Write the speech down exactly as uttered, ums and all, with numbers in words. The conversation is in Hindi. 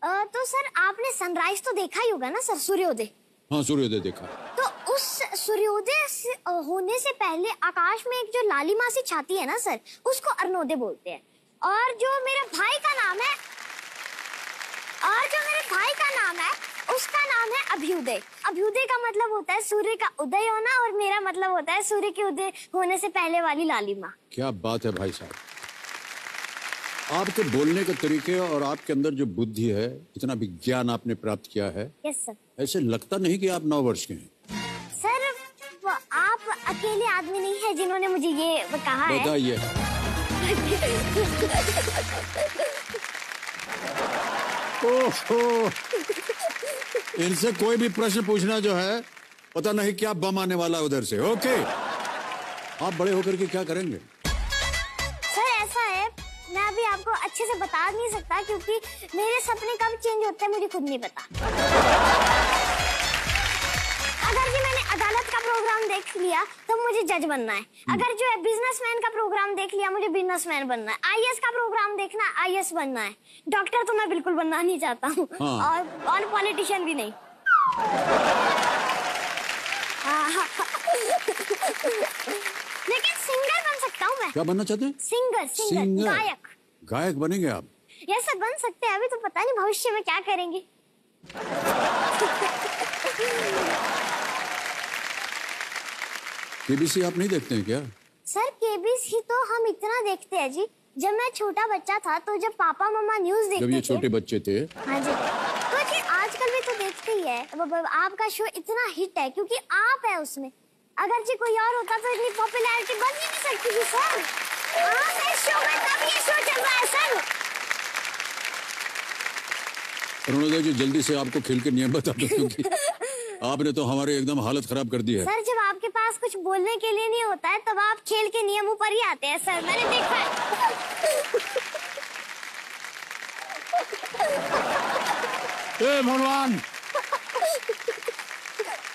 आ, तो सर आपने सनराइज तो देखा ही होगा ना सर, सूर्योदय। हाँ सूर्योदय देखा। तो उस सूर्योदय से, होने से पहले आकाश में एक जो लालिमा सी छाती है ना सर, उसको अरुणोदय बोलते हैं। और जो मेरे भाई का नाम है और जो मेरे भाई का नाम है उसका नाम है अभ्युदय। अभ्युदय का मतलब होता है सूर्य का उदय होना, और मेरा मतलब होता है सूर्य के उदय होने से पहले वाली लालिमा। क्या बात है भाई साहब, आपके बोलने के तरीके और आपके अंदर जो बुद्धि है, इतना विज्ञान आपने प्राप्त किया है। Yes sir. ऐसे लगता नहीं कि आप नौ वर्ष के हैं। सर आप अकेले आदमी नहीं है जिन्होंने मुझे ये कहा है। बताइए। ओहो, इनसे कोई भी प्रश्न पूछना जो है, पता नहीं क्या बम आने वाला उधर से। ओके, आप बड़े होकर के क्या करेंगे? सर ऐसा है, मैं अभी आपको अच्छे से बता नहीं सकता क्योंकि मेरे सपने कब चेंज होते हैं मुझे खुद नहीं पता। अगर जी मैंने अदालत का प्रोग्राम देख लिया तो मुझे जज बनना है। अगर जो है बिजनेसमैन का प्रोग्राम देख लिया, मुझे बिजनेसमैन बनना है। आईएएस का प्रोग्राम देखना, आईएएस बनना है। डॉक्टर तो मैं बिल्कुल बनना नहीं चाहता हूँ। हाँ। और और पॉलिटिशियन भी नहीं। लेकिन सिंगर बन सकता हूँ मैं। क्या बनना चाहते हैं? Singer, singer, singer. गायक। गायक बनेंगे आप? यस सर, बन सकते हैं। अभी तो पता नहीं भविष्य में क्या करेंगे। केबीसी आप नहीं देखते हैं क्या? सर केबीसी तो हम इतना देखते हैं जी। जब मैं छोटा बच्चा था तो जब पापा मम्मा न्यूज देखते थे, जब ये छोटे बच्चे थे, हाँ जी, तो जी आजकल भी तो देखते ही है। आपका शो इतना हिट है क्योंकि आप है उसमें। अगर जी कोई और होता तो इतनी पॉपुलैरिटी बन ही नहीं सकती थी सर। आप इस शो में, तब ये शो चल रहा है सर। अरुणोदय जी, जल्दी से आपको खेल के नियम बता दो क्योंकि आपने तो हमारे एकदम हालत खराब कर दी है। सर जब आपके पास कुछ बोलने के लिए नहीं होता है तब आप खेल के नियमों पर ही आते हैं सर, मैंने देखा है। ए भगवान,